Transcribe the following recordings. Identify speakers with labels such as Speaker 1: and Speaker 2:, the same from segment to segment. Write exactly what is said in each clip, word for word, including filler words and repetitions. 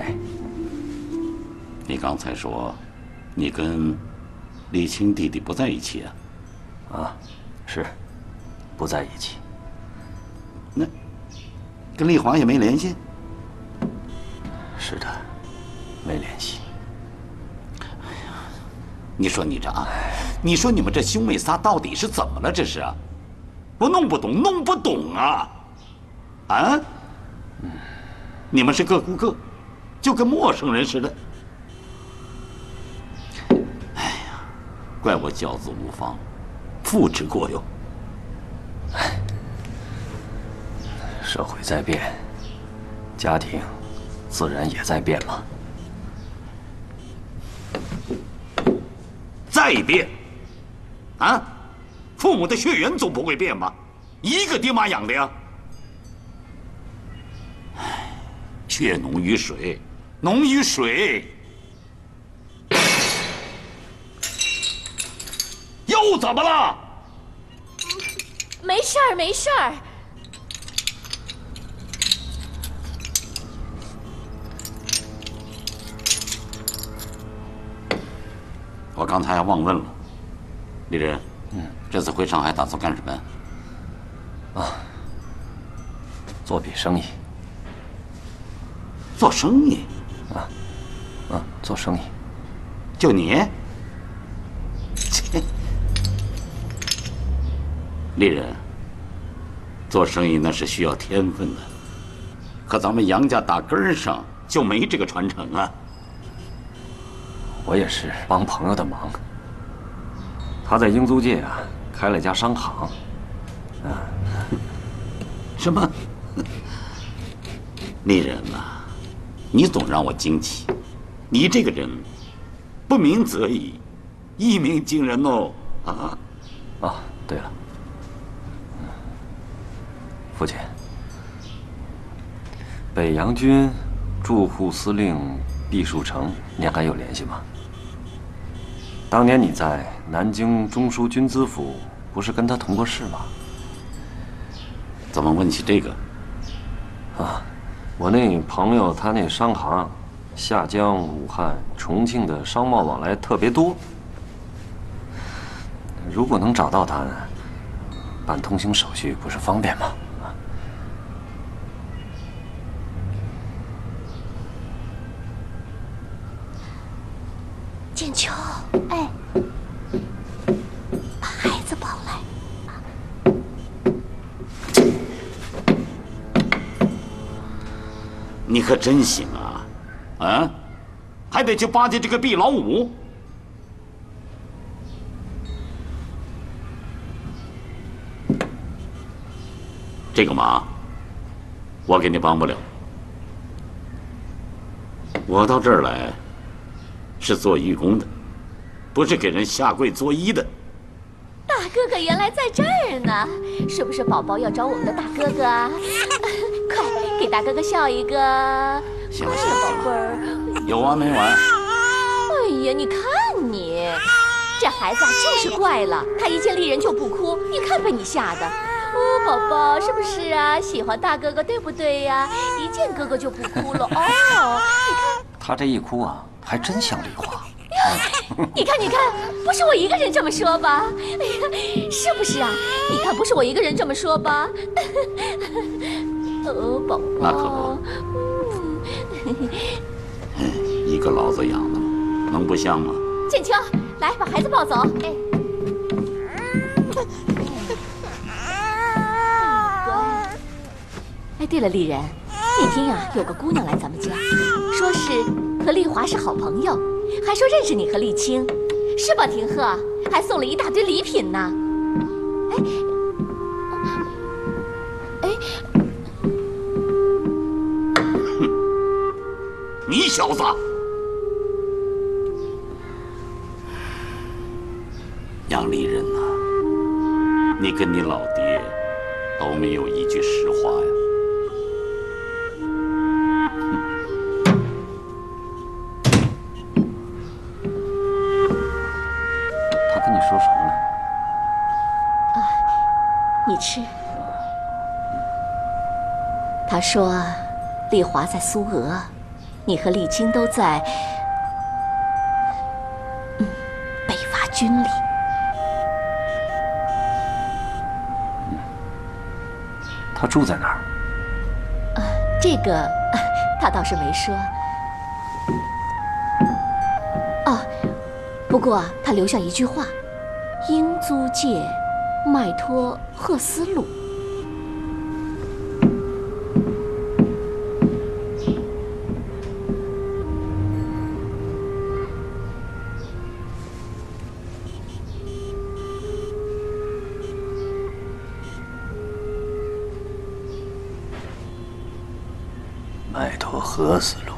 Speaker 1: 哎，
Speaker 2: 你刚才说，你跟李青弟弟不在一起啊？
Speaker 1: 啊，是，不在一起。
Speaker 2: 那跟丽华也没联系？
Speaker 1: 是的，没联系。
Speaker 2: 你说你这啊，你说你们这兄妹仨到底是怎么了？这是啊，我弄不懂，弄不懂啊！啊？嗯，你们是各顾各，就跟陌生人似的。哎呀，怪我教子无方，父之过哟。
Speaker 1: 哎，社会在变，家庭自然也在变嘛。
Speaker 2: 再变，啊，父母的血缘总不会变吧？一个爹妈养的呀。唉，血浓于水，浓于水。又怎么了？
Speaker 3: 没事儿，没事儿。
Speaker 2: 我刚才还忘问了，李仁，嗯，这次回上海打算干什么呀？
Speaker 1: 啊，做笔生意。
Speaker 2: 做生意？
Speaker 1: 啊，啊，做生意。
Speaker 2: 就你？切！李仁，做生意那是需要天分的，可咱们杨家打根上就没这个传承啊。
Speaker 1: 我也是帮朋友的忙。他在英租界啊开了家商行，啊，
Speaker 2: 什么？丽人呐，你总让我惊奇。你这个人，不鸣则已，一鸣惊人哦！啊！
Speaker 1: 啊，对了，父亲，北洋军驻沪司令毕树成，您还有联系吗？当年你在南京中书军资府，不是跟他同过事吗？
Speaker 2: 怎么问起这个？
Speaker 1: 啊，我那朋友他那商行，下江、武汉、重庆的商贸往来特别多。如果能找到他呢，办通行手续不是方便吗？啊，
Speaker 3: 建秋，哎，把孩子抱来。
Speaker 2: 你可真行啊！啊，还得去巴结这个毕老五。这个忙，我给你帮不了。我到这儿来，是做义工的，不是给人下跪作揖的。
Speaker 3: 大哥哥原来在这儿呢，是不是宝宝要找我们的大哥哥啊？快给大哥哥笑一个！
Speaker 2: 行了行
Speaker 3: 了，
Speaker 2: 了，
Speaker 3: 宝贝儿，
Speaker 2: 有完没完？
Speaker 3: 哎呀，你看你，这孩子啊就是怪了，他一见丽人就不哭，你看被你吓的。哦，宝宝是不是啊？喜欢大哥哥对不对呀？一见哥哥就不哭了哦。你看
Speaker 1: 他这一哭啊，还真像丽华。
Speaker 3: 你看，你看，不是我一个人这么说吧？哎呀，是不是啊？你看，不是我一个人这么说吧？哦，宝宝。
Speaker 2: 那可不。嗯，一个老子养的，能不像吗？
Speaker 3: 建秋，来把孩子抱走。哎。哎，对了，丽人，那天呀、啊，有个姑娘来咱们家，说是和丽华是好朋友，还说认识你和丽青，是吧？廷鹤还送了一大堆礼品呢。哎，哎，
Speaker 2: 哼，你小子，杨丽人呐、啊，你跟你老爹都没有一句实话呀。
Speaker 1: 说什么呢？
Speaker 3: 啊，你吃。他说，丽华在苏俄， 你和沥青都在，嗯，北伐军里。
Speaker 1: 他住在哪儿？
Speaker 3: 啊，这个他倒是没说。哦，不过他留下一句话：英租界，迈托赫斯路。
Speaker 1: 迈托赫斯路。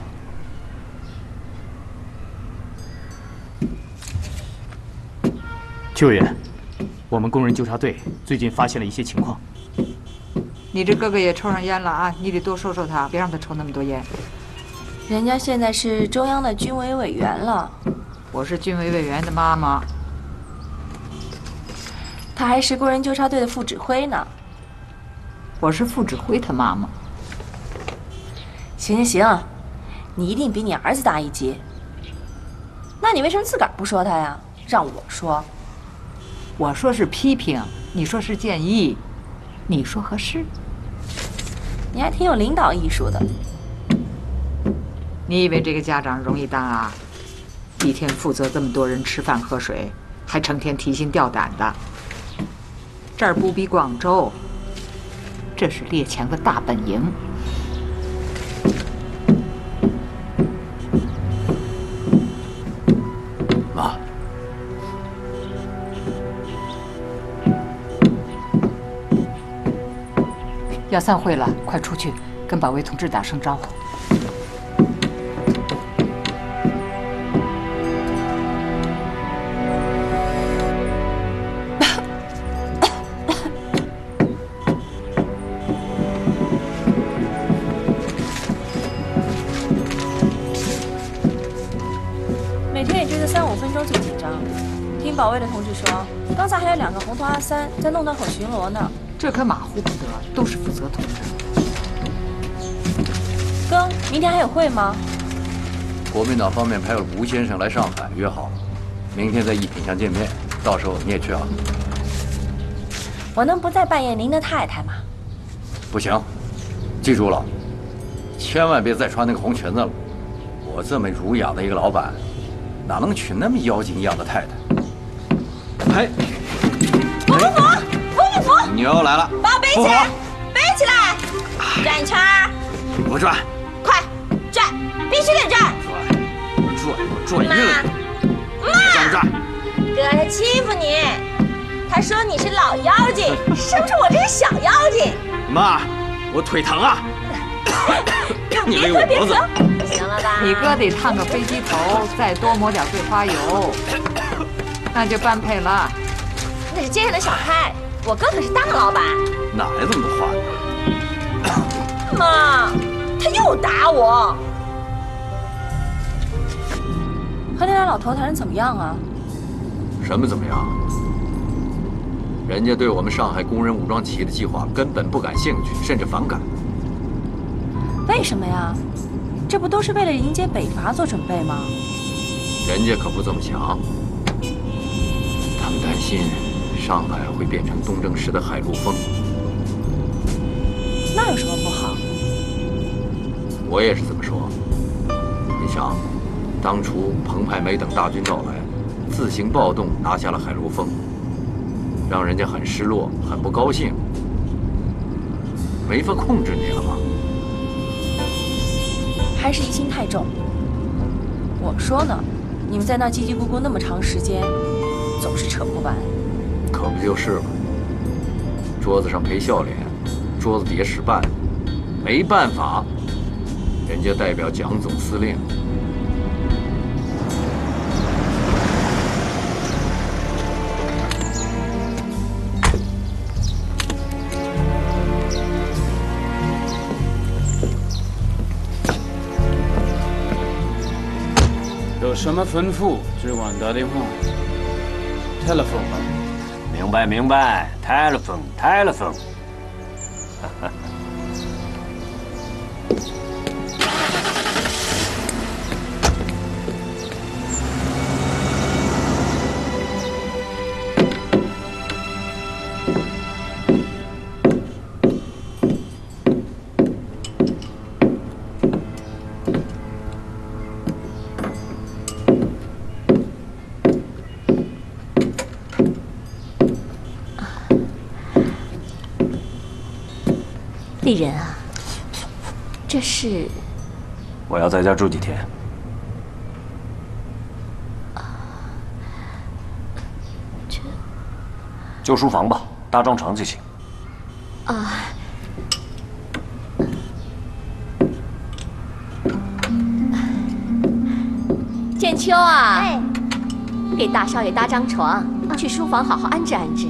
Speaker 4: 秋爷，我们工人纠察队最近发现了一些情况。
Speaker 5: 你这哥哥也抽上烟了啊！你得多收收他，别让他抽那么多烟。
Speaker 6: 人家现在是中央的军委委员了。
Speaker 5: 我是军委委员的妈妈。
Speaker 6: 他还是工人纠察队的副指挥呢。
Speaker 5: 我是副指挥他妈妈。
Speaker 6: 行行行，你一定比你儿子大一级。那你为什么自个儿不说他呀？让我说。
Speaker 5: 我说是批评，你说是建议，你说合适？
Speaker 6: 你还挺有领导艺术的。
Speaker 5: 你以为这个家长容易当啊？一天负责这么多人吃饭喝水，还成天提心吊胆的。这儿不比广州，这是列强的大本营。
Speaker 1: 妈，
Speaker 5: 要散会了，快出去跟保卫同志打声招呼。
Speaker 6: 每天也就这三五分钟最紧张。听保卫的同志说，刚才还有两个红头阿三在弄堂口巡逻呢。
Speaker 5: 这可马虎不得，都是负责同志。
Speaker 6: 哥，明天还有会吗？
Speaker 7: 国民党方面派了吴先生来上海，约好，明天在一品巷见面，到时候你也去啊。
Speaker 6: 我能不再扮演您的太太吗？
Speaker 7: 不行，记住了，千万别再穿那个红裙子了。我这么儒雅的一个老板，哪能娶那么妖精一样的太太？哎，
Speaker 6: 服不服？服不服？
Speaker 7: 你又来了，
Speaker 6: 把我背起来，背起来，转一圈儿，
Speaker 7: 不转，
Speaker 6: 快转，必须得转。
Speaker 7: 转转转晕了，转不转？
Speaker 6: 哥他欺负你，他说你是老妖精，生出我这个小妖精。
Speaker 7: 妈，我腿疼啊！你勒我脖子。
Speaker 6: 行了吧？
Speaker 5: 你哥得烫个飞机头，再多抹点桂花油，那就般配了。
Speaker 6: 那是街上的小开，我哥可是大老板。
Speaker 7: 哪来这么多话呢？
Speaker 6: 妈，他又打我。和那俩老头谈的怎么样啊？
Speaker 7: 什么怎么样？人家对我们上海工人武装起义的计划根本不感兴趣，甚至反感。
Speaker 6: 为什么呀？这不都是为了迎接北伐做准备吗？
Speaker 7: 人家可不这么想，他们担心上海会变成东征时的海陆丰。
Speaker 6: 那有什么不好？
Speaker 7: 我也是这么说。你想，当初彭派梅等大军到来，自行暴动拿下了海陆丰，让人家很失落，很不高兴，没法控制你了吗？
Speaker 6: 还是疑心太重。我说呢，你们在那叽叽咕咕那么长时间，总是扯不完。
Speaker 7: 可不就是吗？桌子上赔笑脸，桌子底下使绊，没办法，人家代表蒋总司令。
Speaker 8: 有什么吩咐，只管打电话。Telephone。
Speaker 1: 明白明白 ，telephone telephone。
Speaker 3: 丽人啊，这是……
Speaker 1: 我要在家住几天。
Speaker 3: 这
Speaker 1: 就书房吧，搭张床就行。
Speaker 3: 啊。建秋啊，
Speaker 9: 哎，
Speaker 3: 给大少爷搭张床，去书房好好安置安置。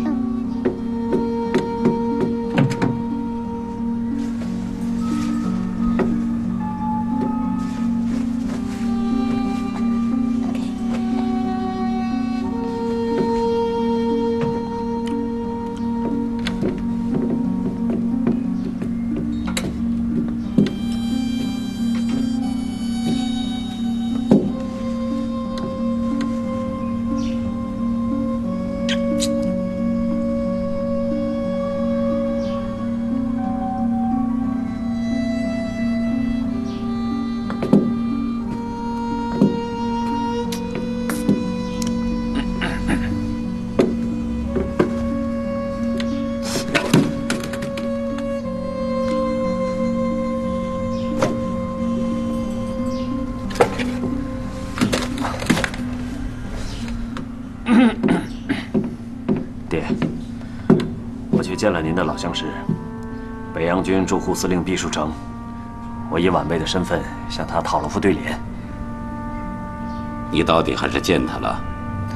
Speaker 1: 见了您的老相识，北洋军驻沪司令毕树成，我以晚辈的身份向他讨了副对联。
Speaker 2: 你到底还是见他了？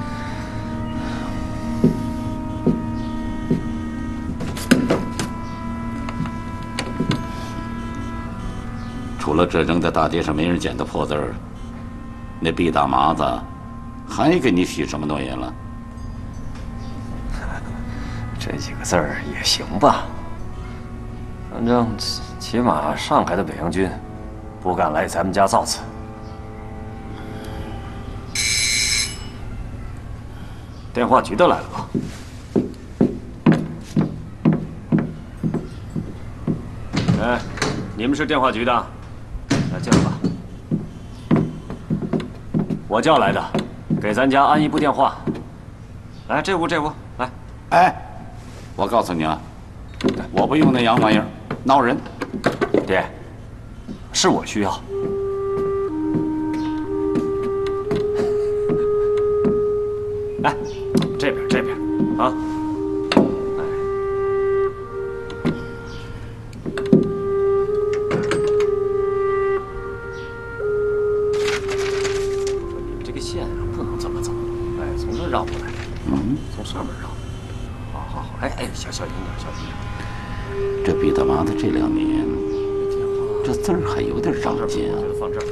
Speaker 2: 除了这扔在大街上没人捡的破字儿，那毕大麻子还给你许什么诺言了？
Speaker 1: 这几个字儿也行吧，反正起码上海的北洋军不敢来咱们家造次。电话局的来了吧？哎，你们是电话局的？来进来吧。我叫来的，给咱家安一部电话。来，这屋这屋，来。
Speaker 2: 哎。我告诉你啊，我不用那洋玩意儿，闹人。
Speaker 1: 爹，是我需要。来，这边这边啊。哎，你们这个线啊，不能这么走，哎，从这绕过来，嗯，从上面绕。哎哎，小小心点，小心点。
Speaker 2: 这毕大麻子这两年，这字儿还有点长进啊。
Speaker 1: 放这儿。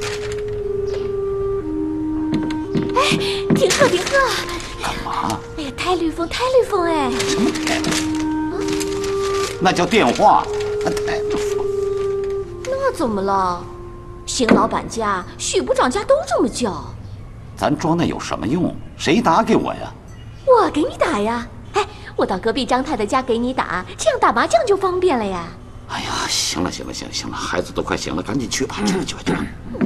Speaker 3: 哎，停课，停课！
Speaker 2: 干嘛？
Speaker 3: 哎呀，胎律风，胎律风，哎。
Speaker 2: 什么胎律风？啊？那叫电话，胎律风。
Speaker 3: 那怎么了？邢老板家、许部长家都这么叫。
Speaker 2: 咱装那有什么用？谁打给我呀？
Speaker 3: 我给你打呀。哎。我到隔壁张太太家给你打，这样打麻将就方便了呀。
Speaker 2: 哎呀，行了行了行了行了，孩子都快醒了，赶紧去吧，去吧去吧去吧。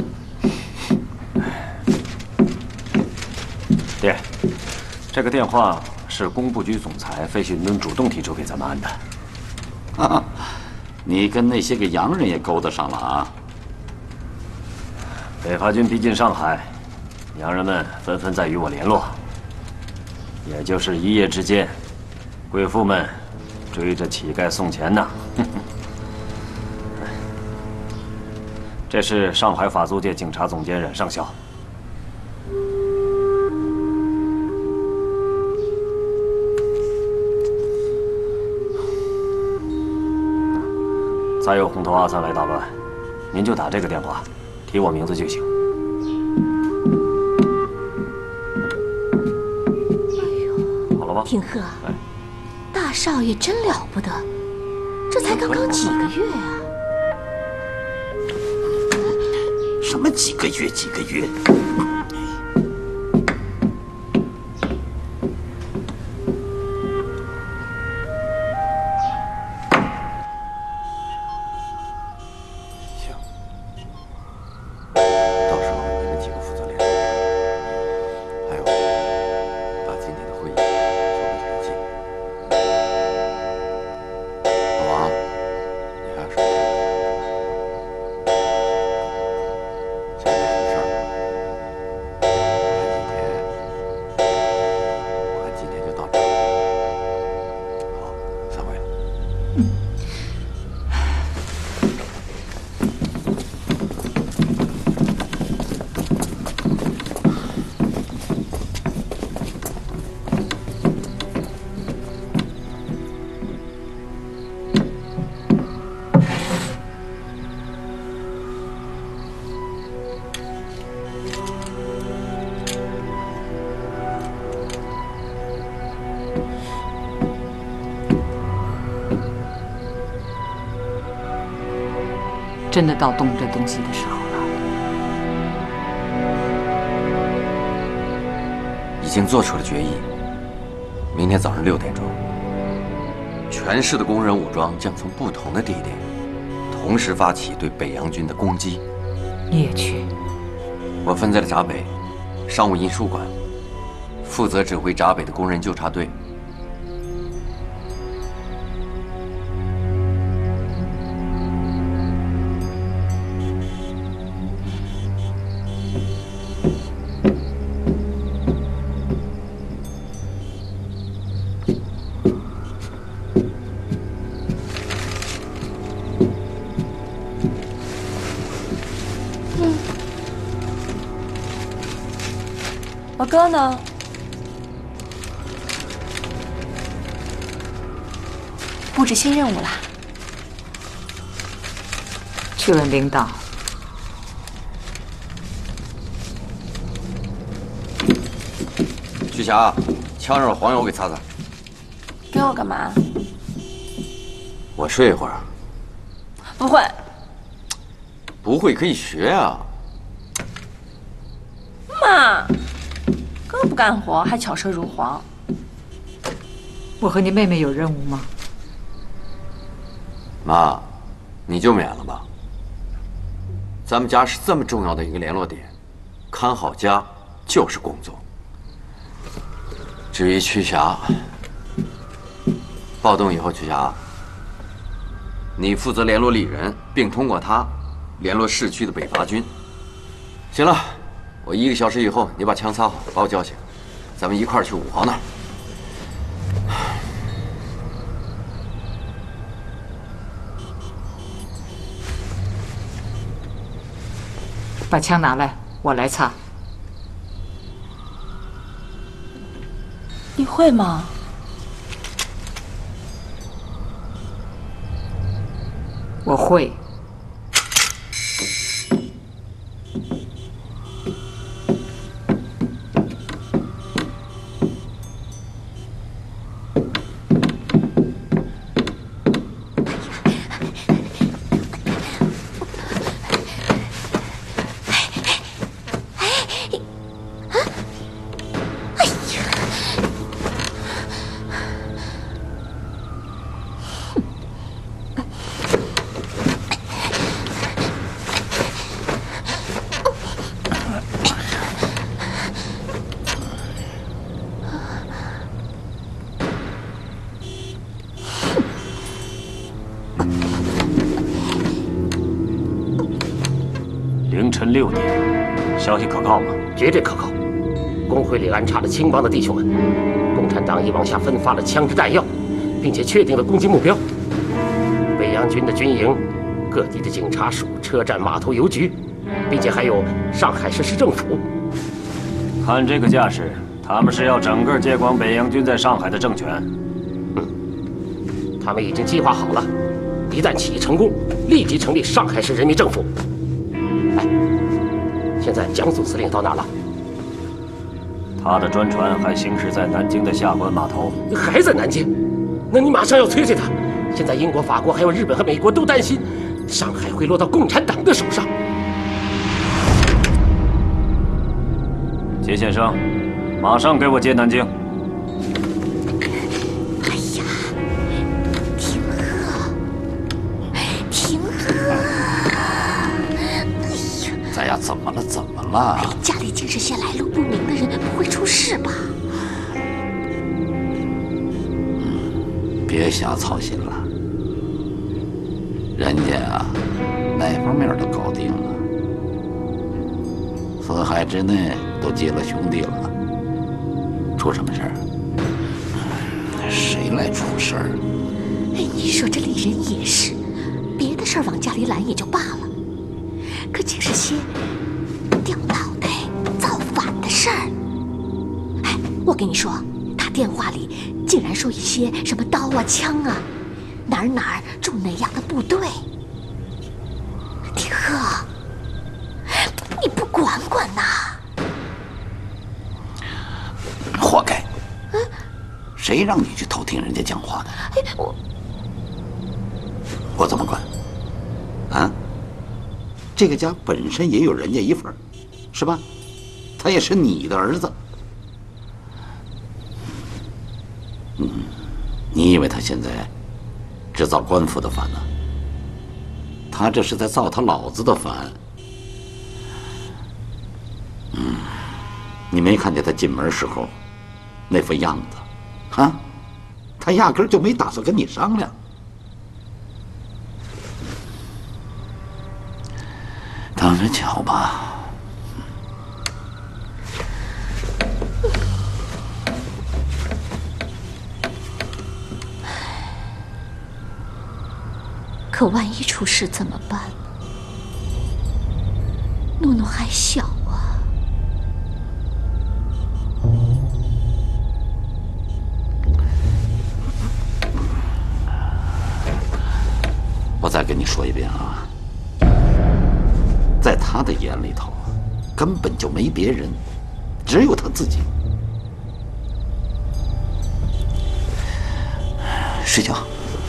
Speaker 1: 爹，这个电话是工部局总裁费信敦主动提出给咱们安的。
Speaker 2: 啊，你跟那些个洋人也勾搭上了啊？
Speaker 1: 北伐军逼近上海，洋人们纷纷在与我联络，也就是一夜之间。贵妇们追着乞丐送钱呢。这是上海法租界警察总监冉上校。再有红头阿三来捣乱，您就打这个电话，提我名字就行。哎呦，好了吗？
Speaker 3: 挺鹤。哎。大少爷真了不得，这才刚刚几个月啊！
Speaker 2: 什么几个月？几个月？
Speaker 5: 真的到动这东西的时候了。
Speaker 1: 已经做出了决议。明天早上六点钟，全市的工人武装将从不同的地点，同时发起对北洋军的攻击。
Speaker 5: 你也去？
Speaker 1: 我分在了闸北商务印书馆，负责指挥闸北的工人纠察队。
Speaker 6: 我哥呢？布置新任务啦。
Speaker 5: 去问领导。
Speaker 1: 徐霞，枪上的黄油给擦擦。
Speaker 6: 给我干嘛？
Speaker 1: 我睡一会儿。
Speaker 6: 不会。
Speaker 1: 不会可以学啊。
Speaker 6: 妈。 哥不干活还巧舌如簧。
Speaker 5: 我和你妹妹有任务吗？
Speaker 1: 妈，你就免了吧。咱们家是这么重要的一个联络点，看好家就是工作。至于曲霞，暴动以后，曲霞，你负责联络丽人，并通过她联络市区的北伐军。行了。 我一个小时以后，你把枪擦好，把我叫醒，咱们一块儿去五豪那儿。
Speaker 5: 把枪拿来，我来擦。
Speaker 6: 你会吗？
Speaker 5: 我会。
Speaker 9: 凌晨六点，消息可靠吗？
Speaker 10: 绝对可靠。工会里安插了青帮的弟兄们，共产党已往下分发了枪支弹药，并且确定了攻击目标：北洋军的军营、各地的警察署、车站、码头、邮局，并且还有上海市市政府。
Speaker 9: 看这个架势，他们是要整个接管北洋军在上海的政权。
Speaker 10: 嗯，他们已经计划好了，一旦起义成功，立即成立上海市人民政府。 哎，现在蒋总司令到哪儿了？
Speaker 9: 他的专船还行驶在南京的下关码头。
Speaker 10: 还在南京？那你马上要催催他。现在英国、法国还有日本和美国都担心，上海会落到共产党的手上。
Speaker 9: 杰先生，马上给我接南京。
Speaker 2: 咱呀，怎么了？怎么了？
Speaker 3: 家里竟是些来路不明的人，不会出事吧？
Speaker 2: 嗯，别瞎操心了，人家啊，哪方面都搞定了，四海之内都结了兄弟了，出什么事儿？谁来出事儿？
Speaker 3: 你说。 说这李仁也是，别的事儿往家里揽也就罢了，可竟是些掉脑袋、造反的事儿。哎，我跟你说，他电话里竟然说一些什么刀啊、枪啊，哪儿哪儿驻哪样的部队。天鹤，你不管管呐？
Speaker 2: 活该！嗯，谁让你去偷听人家讲话的？
Speaker 3: 哎，我
Speaker 2: 我怎么管？啊？这个家本身也有人家一份儿，是吧？他也是你的儿子。嗯，你以为他现在只造官府的反呢？他这是在造他老子的反。嗯，你没看见他进门时候那副样子，啊？他压根儿就没打算跟你商量。等着瞧吧。
Speaker 3: 可万一出事怎么办呢？诺诺还小啊。
Speaker 2: 我再跟你说一遍啊，在他的眼里头，根本就没别人，只有他自己。睡觉。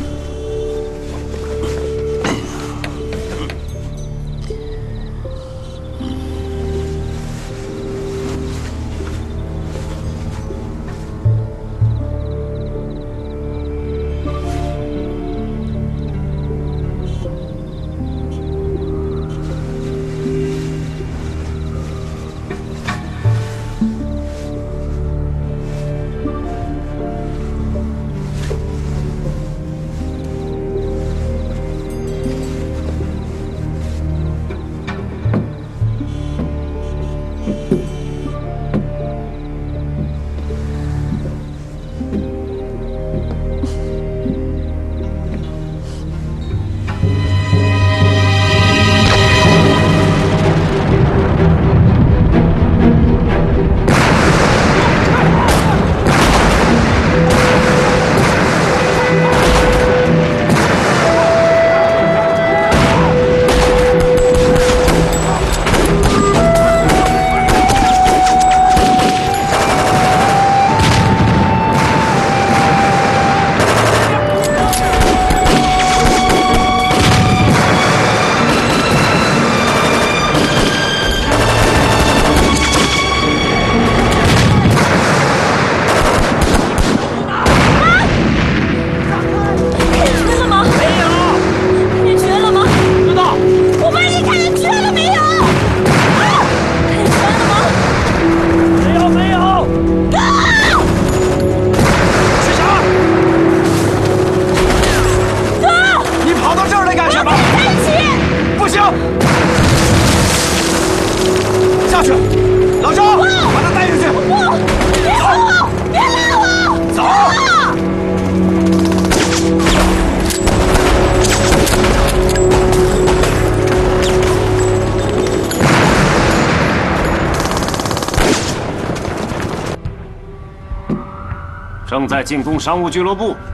Speaker 9: 正在进攻商务俱乐部。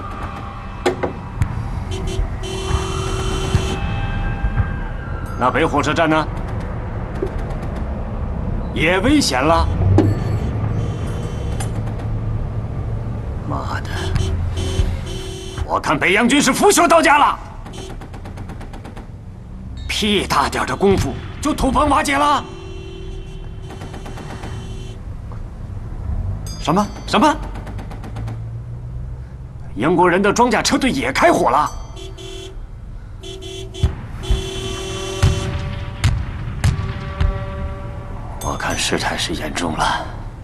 Speaker 9: 那北火车站呢？也危险了。妈的！我看北洋军是腐朽到家了。屁大点的功夫就土崩瓦解了。什么什么？英国人的装甲车队也开火了。我看事态是严重了。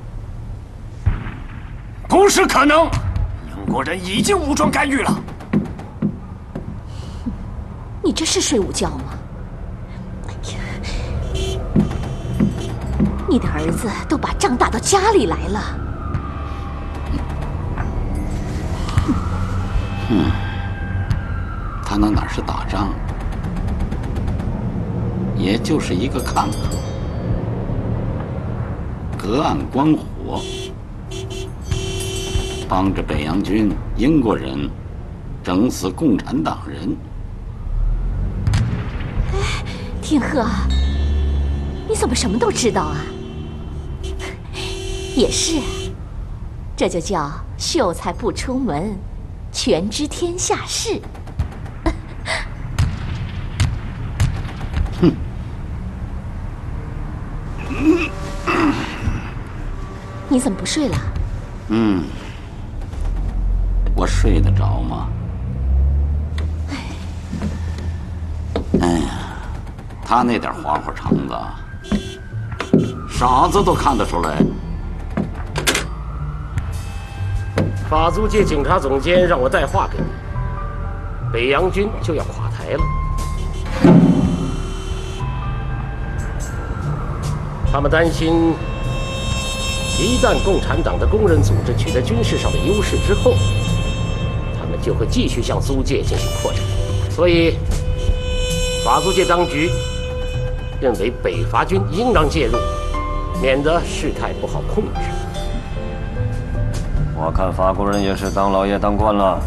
Speaker 9: 不是可能，英国人已经武装干预了。
Speaker 3: 你这是睡午觉吗？哎呀，你的儿子都把仗打到家里来了。
Speaker 2: 嗯， 他那哪是打仗，也就是一个看客，隔岸观火，帮着北洋军英国人整死共产党人。
Speaker 3: 哎，天鹤，你怎么什么都知道啊？也是，这就叫秀才不出门，全知天下事。
Speaker 2: 哼。
Speaker 3: 你怎么不睡了？
Speaker 2: 嗯，我睡得着吗？哎呀，他那点花花肠子，傻子都看得出来。
Speaker 10: 法租界警察总监让我带话给你，北洋军就要垮台了。他们担心，一旦共产党的工人组织取得军事上的优势之后，他们就会继续向租界进行扩展。所以，法租界当局认为北伐军应当介入，免得事态不好控制。
Speaker 9: 我看法国人也是当老爷当惯了，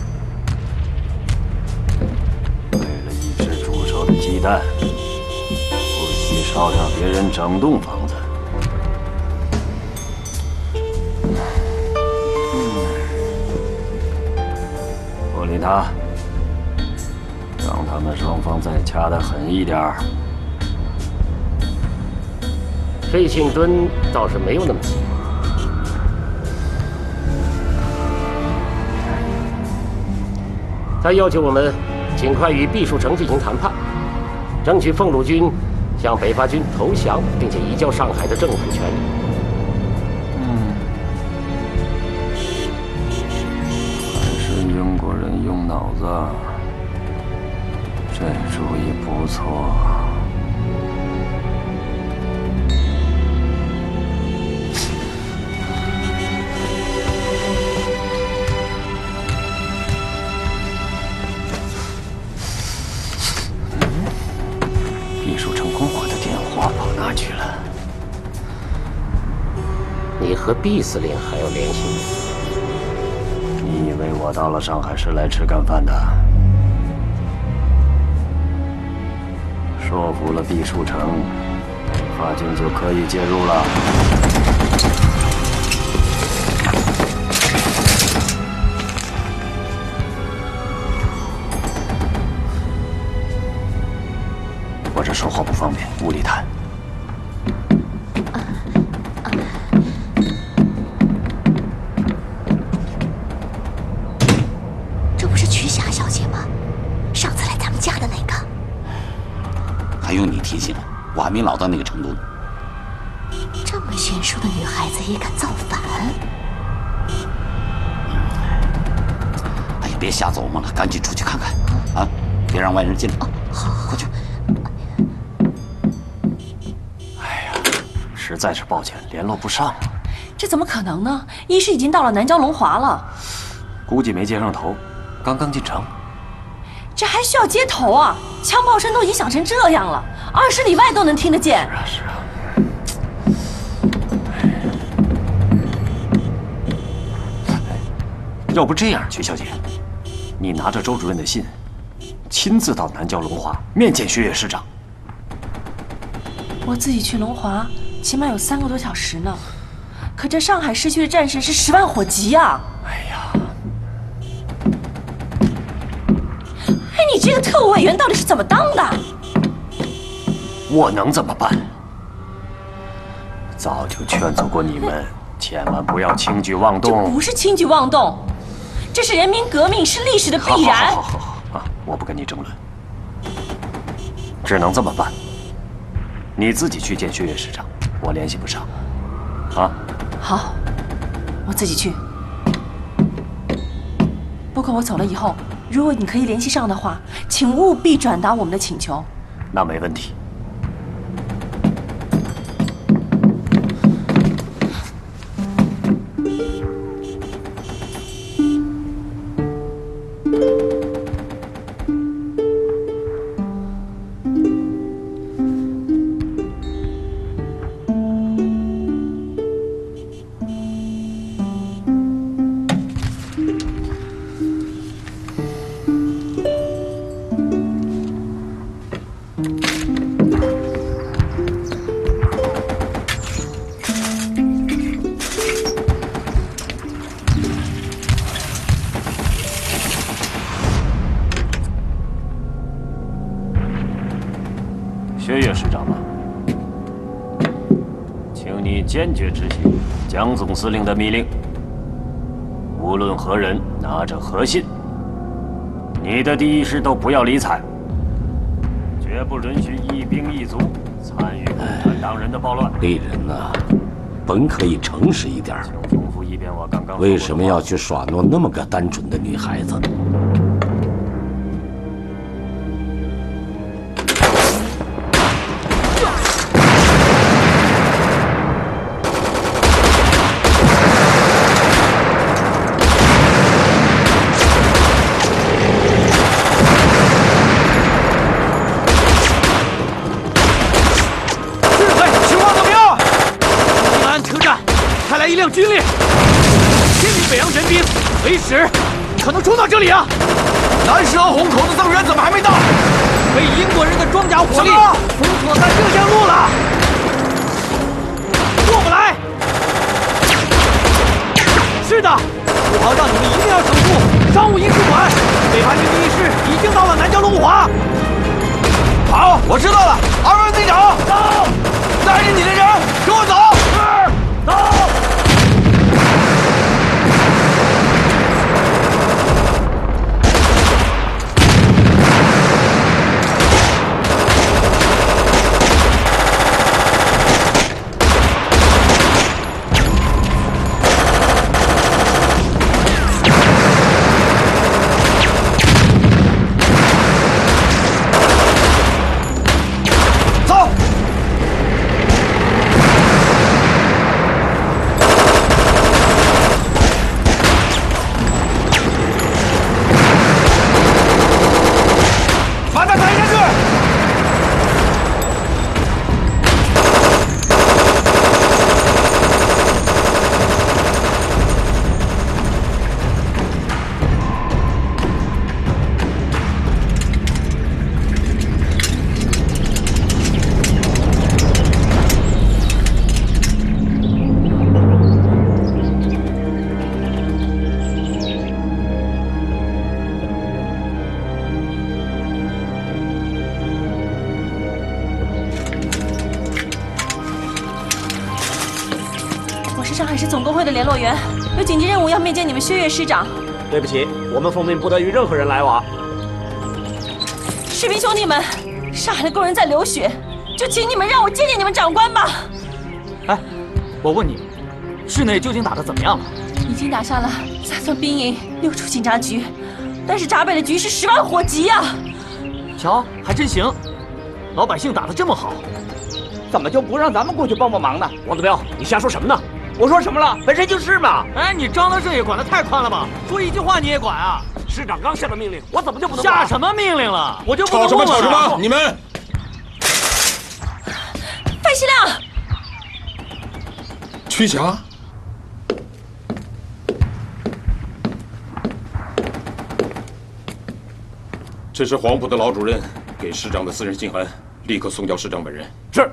Speaker 9: 为了一只煮熟的鸡蛋，不惜烧掉别人整栋房子。不理他，让他们双方再掐得狠一点儿。
Speaker 10: 费庆敦倒是没有那么急。他要求我们尽快与毕树成进行谈判，争取奉鲁军向北伐军投降，并且移交上海的政府权力。
Speaker 9: 嗯，还是英国人用脑子，这主意不错。毕树成公我的电话跑哪去了？
Speaker 10: 你和毕司令还有联系吗？
Speaker 9: 你以为我到了上海是来吃干饭的？说服了毕树成，北伐军就可以介入了。我这说话不方便，屋里谈。
Speaker 3: 这不是瞿霞小姐吗？上次来咱们家的那个。
Speaker 2: 还用你提醒？我还没老到那个程度呢。
Speaker 3: 这么贤淑的女孩子也敢造反？
Speaker 2: 哎呀，别瞎琢磨了，赶紧出去看看啊！别让外人进来。
Speaker 3: 哦，好，
Speaker 2: 快去。
Speaker 9: 实在是抱歉，联络不上了。
Speaker 6: 这怎么可能呢？一师已经到了南郊龙华了，
Speaker 9: 估计没接上头，刚刚进城。
Speaker 6: 这还需要接头啊？枪炮声都影响成这样了，二十里外都能听得见。
Speaker 9: 是啊，是啊。要不这样，瞿小姐，你拿着周主任的信，亲自到南郊龙华面见薛岳师长。
Speaker 6: 我自己去龙华。起码有三个多小时呢，可这上海市区的战事是十万火急啊！
Speaker 9: 哎呀，
Speaker 6: 哎，你这个特务委员到底是怎么当的？
Speaker 9: 我能怎么办？早就劝阻过你们，千万不要轻举妄动。
Speaker 6: 这不是轻举妄动，这是人民革命，是历史的必然。
Speaker 9: 好好好好好啊！我不跟你争论，只能这么办。你自己去见薛岳师长。我联系不上，啊？
Speaker 6: 好，我自己去。不过我走了以后，如果你可以联系上的话，请务必转达我们的请求。
Speaker 9: 那没问题。 坚决执行蒋总司令的密令。无论何人拿着何信，你的第一师都不要理睬，绝不允许一兵一卒参与共产党人的暴乱。
Speaker 10: 丽人呐、啊，本可以诚实一点，
Speaker 9: 重复一遍我刚刚。
Speaker 10: 为什么要去耍弄那么个单纯的女孩子？
Speaker 4: 军列，千名北洋神兵为使，可能冲到这里啊！
Speaker 1: 南十二虹口的增援怎么还没到？
Speaker 4: 被英国人的装甲火力封锁在这条路了，过不来。是的，土豪让你们一定要守住商务印书馆。北伐军第一师已经到了南郊龙华。
Speaker 1: 好，我知道了。二位队长，走，带着你的人跟我走。是，走。
Speaker 6: 总工会的联络员，有紧急任务要面见你们薛岳师长。
Speaker 11: 对不起，我们奉命不得与任何人来往。
Speaker 6: 士兵兄弟们，上海的工人在流血，就请你们让我见见你们长官吧。
Speaker 4: 哎，我问你，市内究竟打得怎么样了？
Speaker 6: 已经打下了三座兵营、六处警察局，但是闸北的局势十万火急呀。
Speaker 4: 瞧，还真行，老百姓打得这么好，
Speaker 11: 怎么就不让咱们过去帮帮忙呢？王德彪，你瞎说什么呢？ 我说什么了？本身就是嘛！
Speaker 4: 哎，你张德胜也管得太宽了吧？说一句话你也管啊？
Speaker 11: 师长刚下的命令，我怎么就不能
Speaker 4: 下什么命令了？我就不能
Speaker 12: 吵什么吵什么？你们
Speaker 6: 范希亮、
Speaker 12: 屈霞，这是黄埔的老主任给师长的私人信函，立刻送交师长本人。
Speaker 11: 是。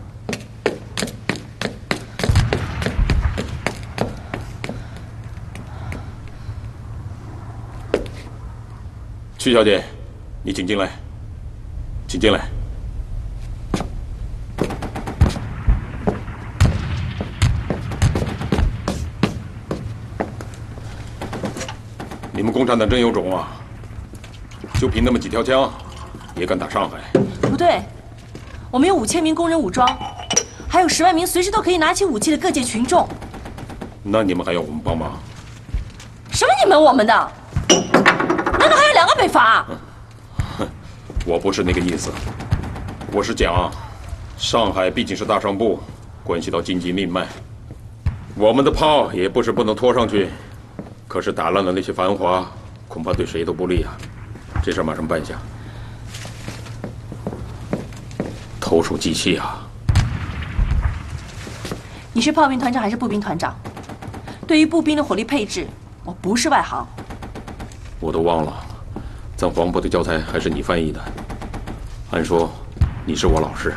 Speaker 12: 屈小姐，你请进来，请进来。你们共产党真有种啊！就凭那么几条枪，也敢打上海？
Speaker 6: 不对，我们有五千名工人武装，还有十万名随时都可以拿起武器的各界群众。
Speaker 12: 那你们还要我们帮忙？
Speaker 6: 什么你们我们的？ 难道还有两个北伐？
Speaker 12: 我不是那个意思，我是讲，上海毕竟是大商埠，关系到经济命脉。我们的炮也不是不能拖上去，可是打烂了那些繁华，恐怕对谁都不利啊。这事马上办下。投鼠忌器啊！
Speaker 6: 你是炮兵团长还是步兵团长？对于步兵的火力配置，我不是外行。
Speaker 12: 我都忘了，咱黄埔的教材还是你翻译的。按说你是我老师，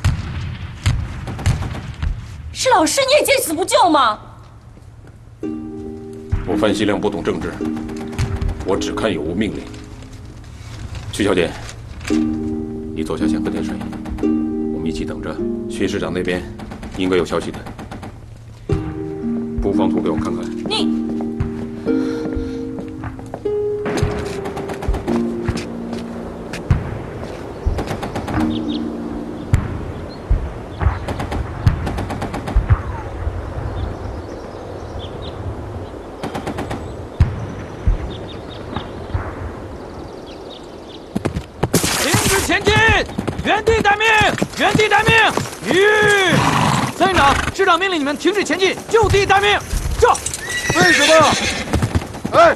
Speaker 6: 是老师你也见死不救吗？
Speaker 12: 我范希亮不懂政治，我只看有无命令。曲小姐，你坐下先喝点水，我们一起等着。薛师长那边应该有消息的。 不妨图给我看看。
Speaker 6: 你。
Speaker 4: 前进！原地待命！原地待命！吁！参营长，师长命令你们停止前进，就地待命。这
Speaker 13: 为什么？哎！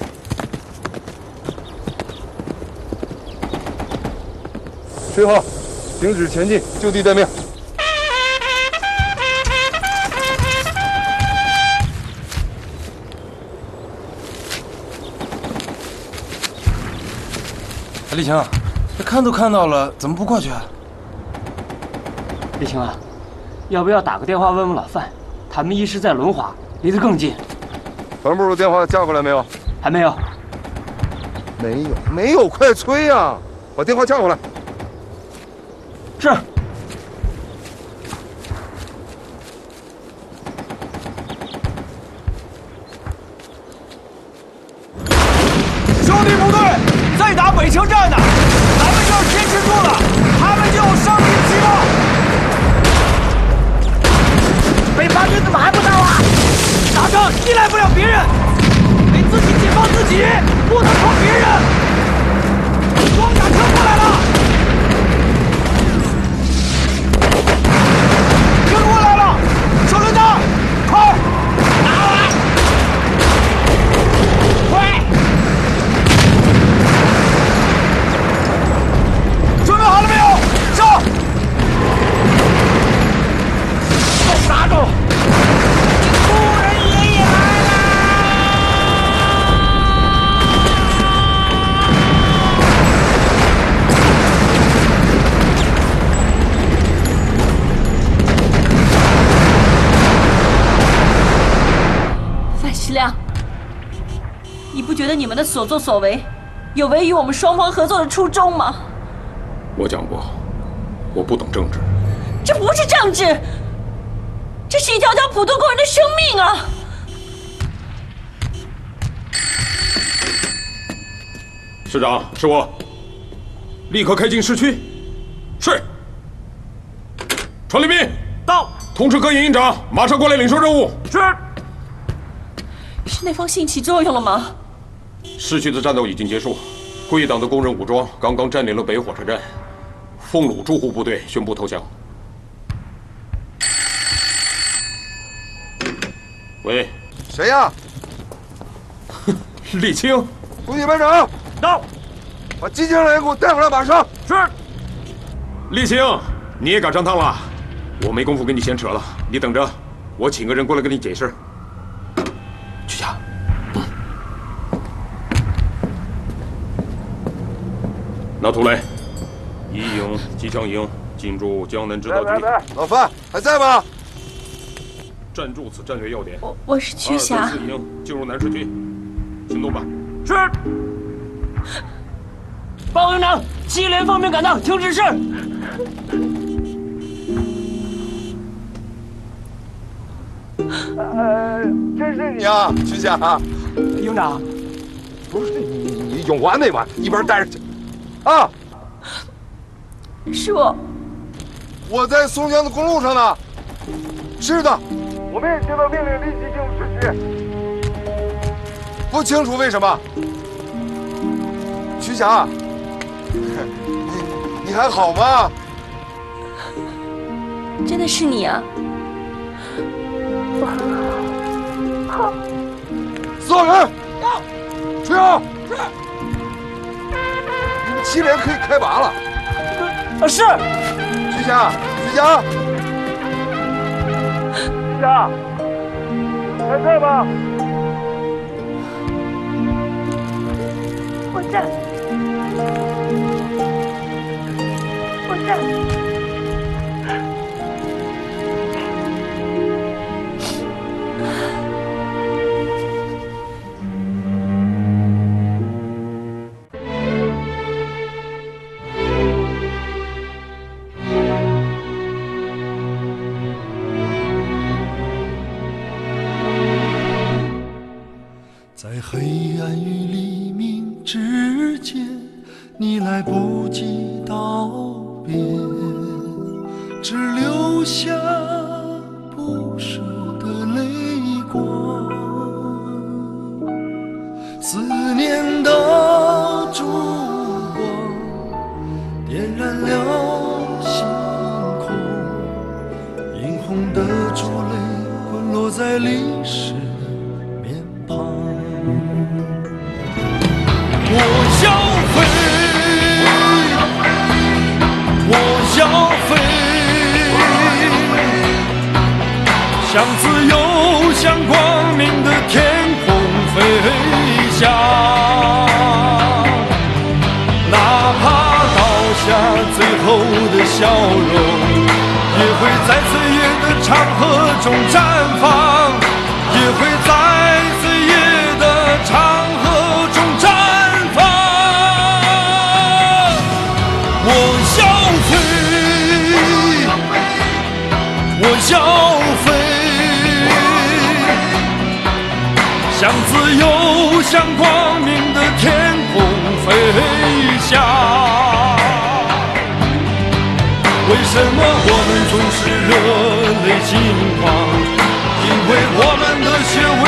Speaker 13: 学好，停止前进，就地待命。
Speaker 14: 李晴。 这看都看到了，怎么不过去啊？
Speaker 11: 李晴啊，要不要打个电话问问老范？他们医师在轮华，离得更近。
Speaker 13: 团部电话架过来没有？
Speaker 11: 还没有。
Speaker 13: 没有，没有，快催呀！把电话架过来。
Speaker 11: 是。
Speaker 4: 兄弟部队在打北城站呢。 要坚持住了，他们就上兵机了。北伐军怎么还不到啊？打仗依赖不了别人，得自己解放自己，不能靠别人。装甲车过来了，车过来了，手榴弹，快，拿来，快！ 准备好了没有？上！都拿住！夫人爷爷来啦！
Speaker 6: 范世亮，你不觉得你们的所作所为有违于我们双方合作的初衷吗？
Speaker 12: 我讲过，我不懂政治。
Speaker 6: 这不是政治，这是一条条普通工人的生命啊！
Speaker 12: 师长，是我。立刻开进市区。是。传令兵
Speaker 4: 到，
Speaker 12: 通知各营营长，马上过来领受任务。
Speaker 4: 是。
Speaker 6: 是那封信起作用了吗？
Speaker 12: 市区的战斗已经结束，贵党的工人武装刚刚占领了北火车站。 奉鲁驻沪部队宣布投降。喂，
Speaker 13: 谁呀？
Speaker 12: 沥青。
Speaker 13: 补给班长
Speaker 4: 到，
Speaker 13: 把机枪来给我带回来，马上。
Speaker 4: 是。
Speaker 12: 沥青，你也敢上趟了？我没工夫跟你闲扯了，你等着，我请个人过来跟你解释。
Speaker 14: 去下。
Speaker 12: 嗯。拿图来。 一营机枪营进驻江南指导局。
Speaker 13: 老范还在吗？
Speaker 12: 站住此战略要点。
Speaker 6: 我我是曲霞。
Speaker 12: 二三四营进入南市区，行动吧。
Speaker 4: 是。
Speaker 11: 报营长，七连方面赶到，听指示。
Speaker 13: 呃，真是你啊，曲霞。
Speaker 4: 营长，
Speaker 13: 不是你，你有完没完？一边待着去，啊！
Speaker 6: 是我，
Speaker 13: 我在松江的公路上呢。是的，我们也接到命令，立即进入市区。不清楚为什么。徐霞，你你还好吗？
Speaker 6: 真的是你啊！
Speaker 13: 我很好。好。所有人，到，吹号。是。你们七连可以开拔了。
Speaker 11: 啊，是。
Speaker 13: 徐霞，徐霞，徐霞，还在吗？
Speaker 15: 我在，我在。
Speaker 16: 界，你来不及道别，只留下不舍的泪光。思念的烛光点燃了星空，映红的珠泪滚落在历史面庞。我要飞，我要飞，向自由向光明的天空飞翔，哪怕倒下最后的笑容，也会在岁月的长河中绽放，也会在岁月的长河中绽放。我要飞，我要飞，向自由向光明的天空飞翔。为什么我们总是热泪盈眶？因为我们的血